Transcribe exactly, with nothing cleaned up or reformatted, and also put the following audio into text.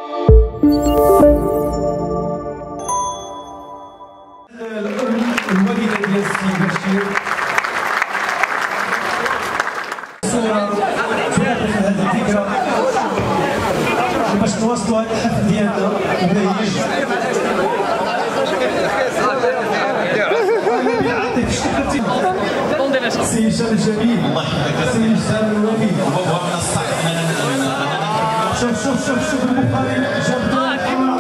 الوالده ديال السيد بشير صوره تواصل هذه الذكرى باش نواصلوا هذا الحفل ديالنا وباهي سي هشام الجميل سي هشام الوفي شوف شوف شوف شوف المقابل جاب